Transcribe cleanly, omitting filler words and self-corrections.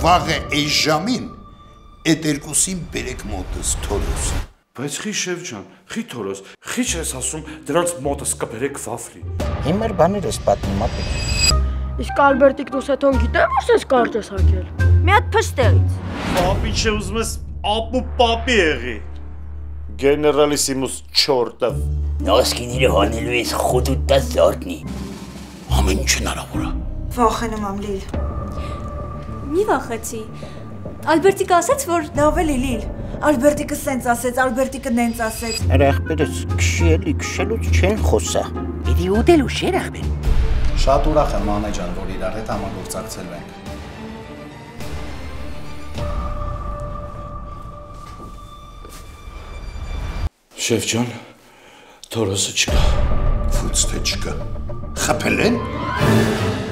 վաղը այս ժամին այդ երկուսին բերեք մոտս Թորոս։ Բայց խի Շևջան, խի Թորոս, խի չես ասում դրանց մոտս կբերեք վաֆլի։ Հիմար բաներ ես պատմում ապի։ Իսկ Ալբերտիկ Դուսետոն գիտե որ ես կարճ ես հագել։ Մի հատ փստեղից։ Պապի չէ ուզում ես ապու պապի եղի։ Գեներալիսիմուս չորտավ։ Նոսկիները հանելու ես խոտուտա զարդնի։ Ամեն ինչ հնարավոր է։ Վախենում եմ Լիլ։ Մի վախեցի։ Ալբերտիկը ասաց, որ լավ է Լիլ։ Ալբերտիկը սենց ասեց, Ալբերտիկը նենց ասեց։ Արա ախպերս քշելուց չեն խոսա։ Պիտի ուտելու շեր ախպեր։ Շատ ուրախ եմ Մանե ջան, որ իրար հետ համագործակցելու ենք։ Շևջան, Թորոսը չկա։ Ֆուց թե չկա։ Խփել են։